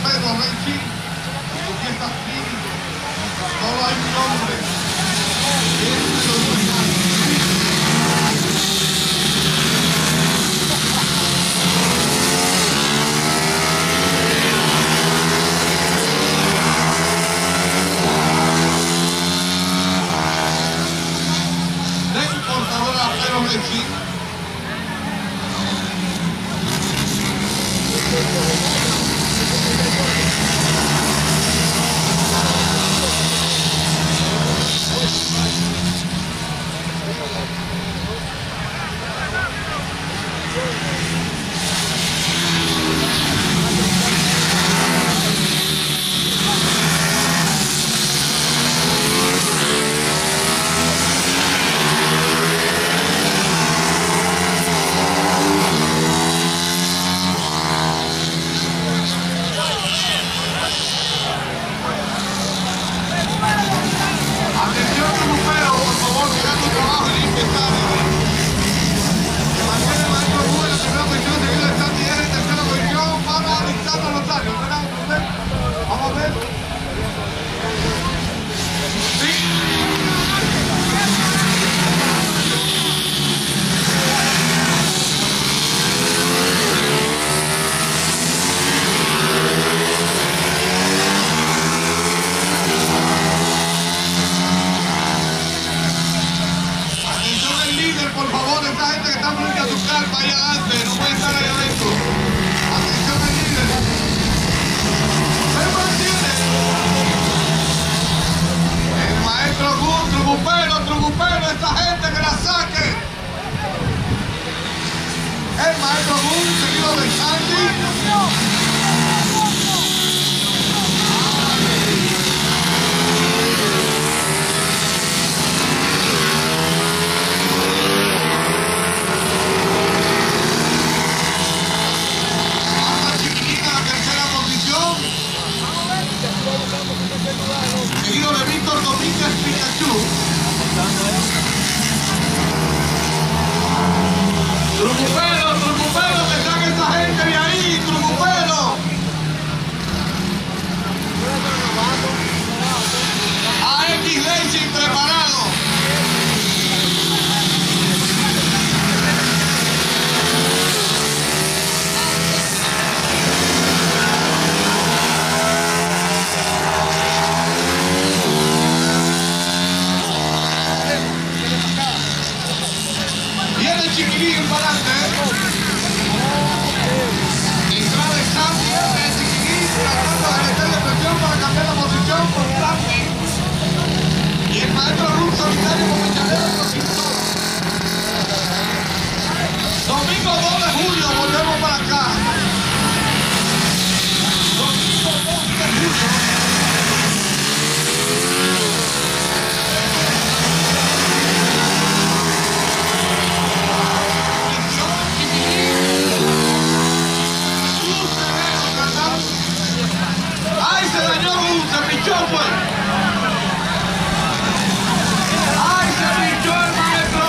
Pedro Racing y su fiesta Spin. Solo hay un hombre. Este lo imaginamos. Pedro Racing. Por favor, esta gente que está frente a su carpa ahí adelante, no puede estar ahí adentro. Atención al líder. ¿Se mantiene? El maestro Gun, Trucupero, esta gente que la saque. El maestro Gun, seguido de Sandy. Seguido de Víctor Domínguez Pikachu. Trucupero, que saque esa gente de ahí, Trucupero. AX Racing preparado. Chiquilín para adelante. Entrada de Sandy, el Chiquilín tratando de meterle presión para cambiar la posición con Sandy. Y el maestro Ruth solitario con Michalero y los Simpsons. Domingo 2 de julio, volvemos para acá. Domingo 2 de julio. ¡Ay, se dañó! ¡Se pinchó, pues! ¡Ay, se pinchó el maestro!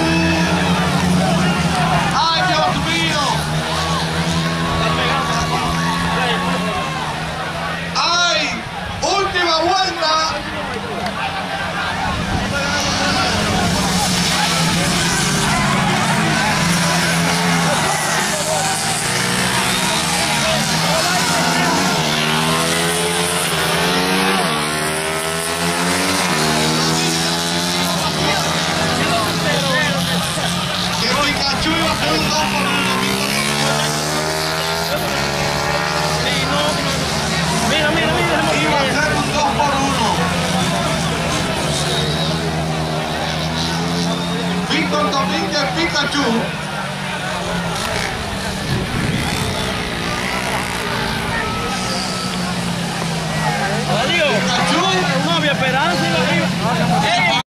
¡Ay, Dios mío! ¡Ay! ¡Última vuelta! Iba a ser un 2 por 1. Víctor Domínguez Pikachu. Adiós. Pikachu. No había esperanza.